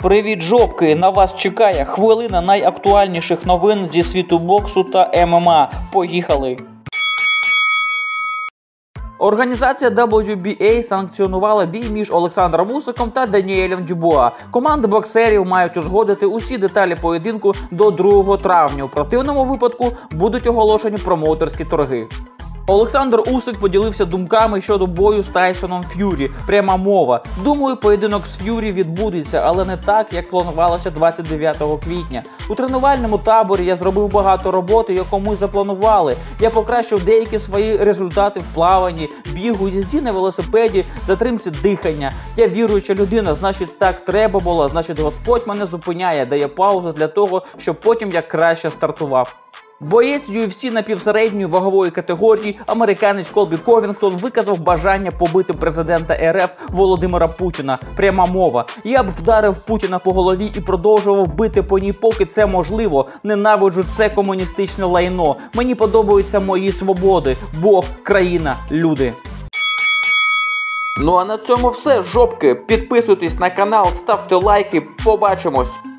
Привіт, жопки! На вас чекає хвилина найактуальніших новин зі світу боксу та ММА. Поїхали! Організація WBA санкціонувала бій між Олександром Усиком та Даніелем Дюбуа. Команди боксерів мають узгодити усі деталі поєдинку до 2 травня. У противному випадку будуть оголошені промоутерські торги. Олександр Усик поділився думками щодо бою з Тайсоном Ф'юрі. Пряма мова. Думаю, поєдинок з Ф'юрі відбудеться, але не так, як планувалося 29 квітня. У тренувальному таборі я зробив багато роботи, яку ми запланували. Я покращив деякі свої результати в плаванні, бігу, їзді на велосипеді, затримці дихання. Я віруюча людина, значить так треба було, значить Господь мене зупиняє, дає паузу для того, щоб потім я краще стартував. Боєць UFC напівсередньої вагової категорії, американець Колбі Ковінгтон, виказав бажання побити президента РФ Володимира Путіна. Пряма мова. Я б вдарив Путіна по голові і продовжував бити по ній, поки це можливо. Ненавиджу це комуністичне лайно. Мені подобаються мої свободи. Бог, країна, люди. Ну а на цьому все, жопки. Підписуйтесь на канал, ставте лайки. Побачимось.